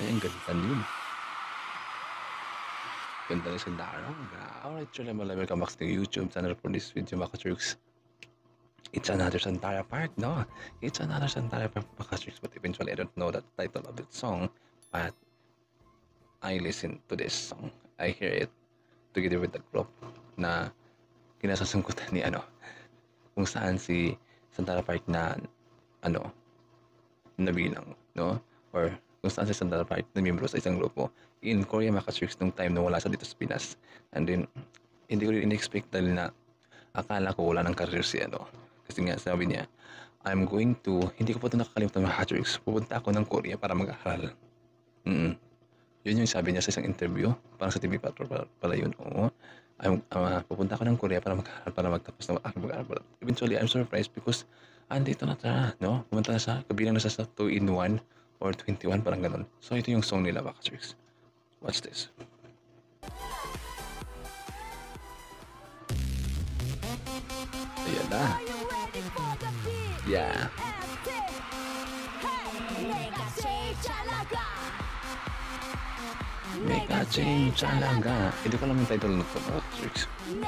ang ganda din. Ganda rin si Dara. Alright, sure naman, welcome back to YouTube channel for this video, mga ka-Churks. It's another Santara Park, no? It's another Santara Park, mga ka-Churks, but eventually I don't know the title of that song, but I listen to this song. I hear it together with the group na kinasasangkutan ni kung saan si Santara Park na nabilang, no? Or kung saan si Santara Park na miyembro sa isang grupo in Korea, mga ka-Churks, nung time na wala siya dito sa Pinas. And then hindi ko rin in-expect dahil na akala ko wala ng career si kasi nga sabi niya, hindi ko pa ito nakakalimutan, mga ka-Churks, pupunta ako ng Korea para mag-aaral. Yun yung sabi niya sa isang interview, parang sa TV Patrol pala yun. Oo. Pupunta ako ng Korea para mag-aaral, para magtapos na mag-aaral. Eventually, I'm surprised because andito na siya, no? Pumunta na siya, kabilang na siya sa 2-in-1 or 21, parang ganun. So, ito yung song nila, mga ka-Churks. Watch this. Ayan na. Yeah. Mega change talaga. Hindi ko alam yung title nito, mga ka-Churks.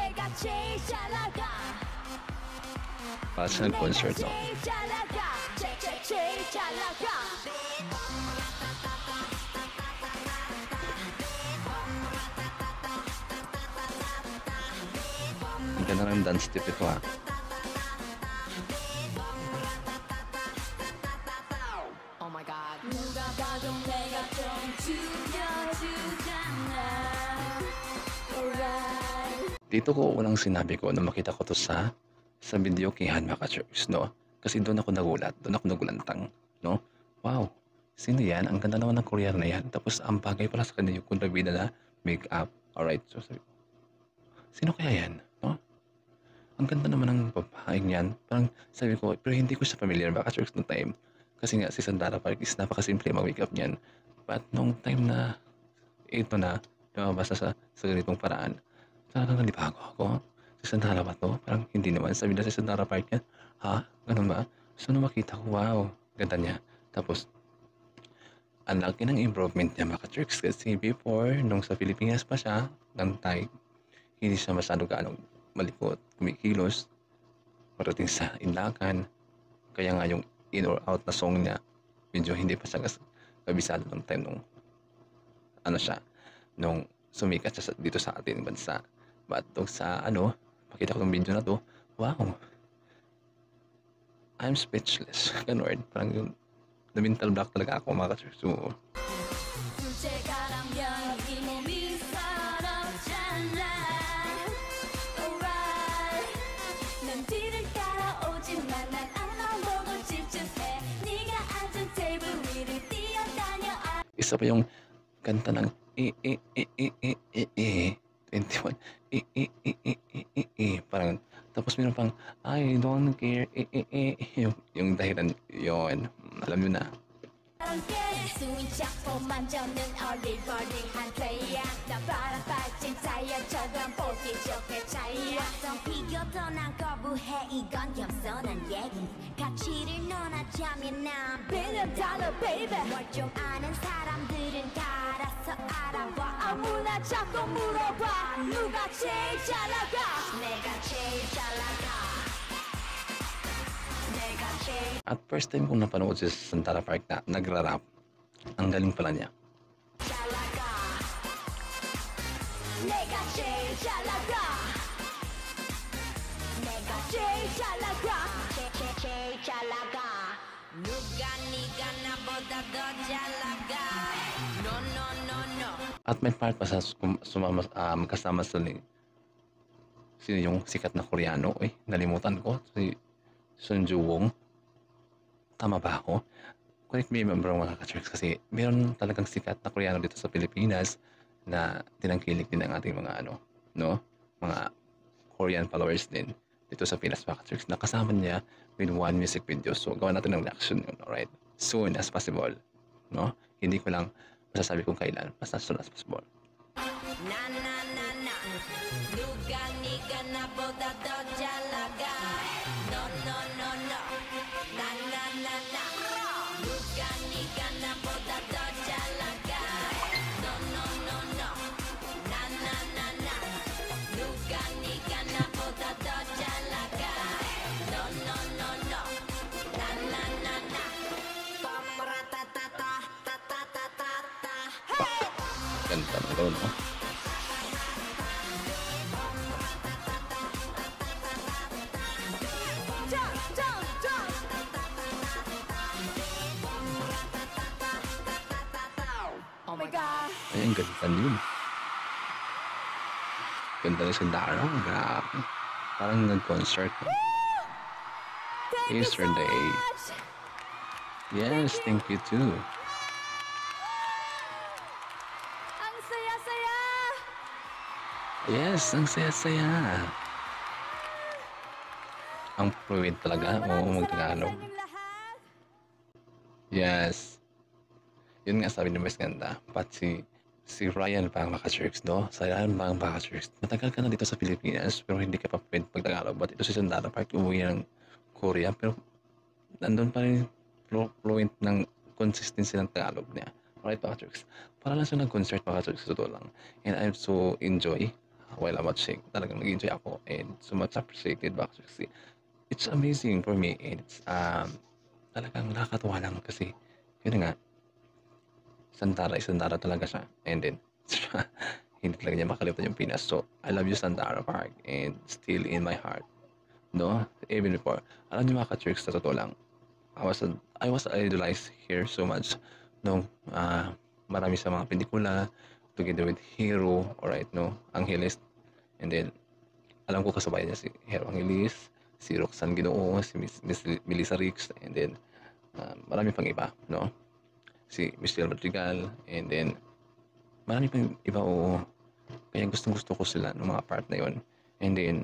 Para sa concert, no? Ang ganda ng dance step ito, ha? Oh my God. Dito ko unang sinabi ko na makita ko to sa video kihan, mga ka-Churks, no? Kasi doon ako nagulat, doon ako nagulantang, no? Wow, sino yan? Ang ganda naman ng Korean na yan. Tapos ang bagay pala sa kanya yung kontrabida na make-up. Alright, so sabi, sino kaya yan, no? Ang ganda naman ng babaeng yan. Parang sabi ko, pero hindi ko siya familiar, mga ka-Churks, noong time. Kasi nga si Santara Park is napakasimple mag-makeup niyan. But nung time na ito na lumabas sa ganitong paraan, talagang nalibago ako. Si Santara ba to? Parang hindi naman. Sabi na si Santara Park yan. Ha? Ganun ba? So nung makita ko, wow, ganda niya. Tapos, ang laki ng improvement niya, mga ka-Churks. Kasi before, nung sa Pilipinas pa siya, ng time, hindi siya masyado gaano malikot, kumikilos, parating sa Inlakan. Kaya nga yung in or out na song niya, medyo hindi pa siya kabisado ng time nung nung sumikat siya dito sa ating bansa. But sa pakita ko ng video na to, wow, I'm speechless. Ganun, parang yung na-mental block talaga ako, mga ka-Churks. So, isa pa yung kanta ng 21 parang tapos meron pang I don't care yung dahilan yon, alam nyo na. At first time kong napanood si Santara Park na nagra-rap, ang galing pala niya. At may part pa sa kasama sa sino yung sikat na Koreano, nalimutan ko, si Sun Joo-won. Tama ba ako? Correct me, remember, mga ka-Churks, kasi meron talagang sikat na Koreano dito sa Pilipinas na tinangkilik din ng ating mga mga Korean followers din dito sa Pinas, mga ka-Churks, na kasama niya with one music video. So gawa natin ng reaction yun, alright? Soon as possible, no? Hindi ko lang masasabi kung kailan, basta soon as possible. 누가 네가 나보다 더 잘 나가 No no no no 나 누가 네가 나보다 더 잘 나가 Idol, no? Jump, jump, jump. Oh my god. Ay, ang ganda yun. Ganda ni Sandara, grabe. Parang nag-concert. Thank you so Yesterday. much. Yes, thank you too. Ang saya-saya. Yes, ang saya-saya. Ang fluid talaga. Oo, Maraming salamat sa mag-Tagalog. inyong lahat. Yes. Yun nga sabi ni Miss Ganda. Pati si Ryan pang Maka-Jerks, no? Sa Ryan pang Maka-Jerks. Matagal ka na dito sa Pilipinas, pero hindi ka pa pwede pag-Tagalog. But ito si Sandara Park, umuwi ng Korea, pero nandun pa rin fluent ng consistency ng Tagalog niya. Alright, Maka-Jerks. Para lang siya nag-concert, Maka-Jerks, sa totoo lang. And I so enjoy while I'm watching. Talagang nag-enjoy ako and so much appreciated, Maka-Jerks. It's amazing for me and it's talagang nakakatuwa lang kasi yun nga, Sandara talaga siya. And then, hindi talaga niya makalimutan yung Pinas. So, I love you, Sandara Park. And still in my heart. No? Even before. Alam niyo mga ka-Turks, sa totoo lang. I was idolized here so much. No? Marami sa mga pelikula. Together with Hero. Alright, no? Angeles. And then, alam ko kasabay niya si Hero Angeles. Si Roxanne Ginoo. Si Miss Melissa Ricks. And then, marami pang iba. No? Si Michelle Madrigal, and then marami pang iba, oo. Kaya gustong-gusto ko sila ng mga part na yon. And then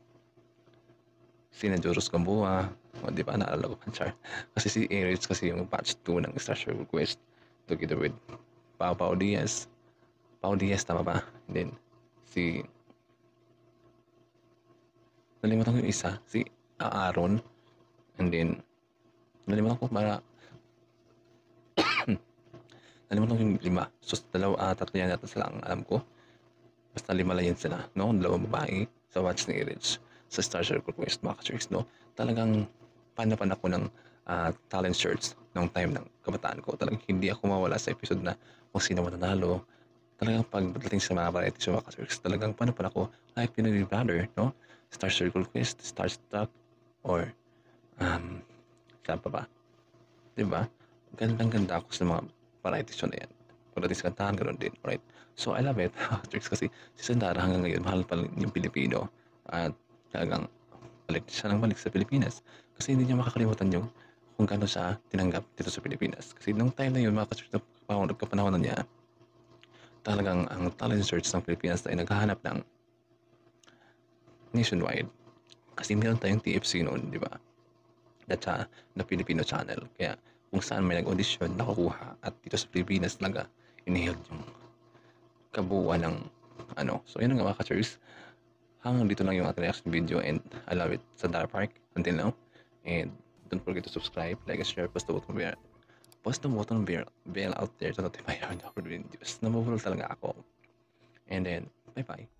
si Joros Gamboa, o di ba, naalala ko pa, Char. Kasi si Aries kasi yung batch 2 ng Star Share Request together with Pao Diaz. Pao Diaz, tama ba? And then si nalimutan ko yung isa, si Aaron. And then nalimutan ko nalimutan ko yung 5. So, tatlo yan natin sila ang alam ko. Basta 5 lang yan sila, no? 2 babae sa Watch ni Rich sa Star Circle Quest, mga ka-Jerks, no? Talagang panapan ako ng talent search nung time ng kabataan ko. Talagang hindi ako mawala sa episode na kung sino mananalo. Talagang pagdating sa mga variety show, mga ka-Jerks, talagang panapan ako like Pinoy Brother, no? Star Circle Quest, Starstruck, or saan pa ba? Diba? Gandang-ganda ako sa mga variety show na yan. Pagdating sa kantahan, ganoon din. Alright? So, I love it. Tricks kasi si Sandara hanggang ngayon, mahal pa rin yung Pilipino. At talagang balik siya ng balik sa Pilipinas. Kasi hindi niya makakalimutan yung kung gaano siya tinanggap dito sa Pilipinas. Kasi nung time na yun, mga ka-Jerks, nagkapanahon na niya, talagang ang talent search ng Pilipinas ay naghahanap ng nationwide. Kasi meron tayong TFC noon, di ba? That's na Filipino channel. Kaya kung saan may nag-audition, nakukuha. At dito sa Pilipinas talaga, iniheld yung kabuuan ng ano. So, yun nga mga ka-Jerks. Hanggang dito lang yung ating reaction video and I love it. Sandara Park until now. And don't forget to subscribe, like, and share, post the button bell out there to notify you when I upload videos. Namubulol talaga ako. And then, bye-bye.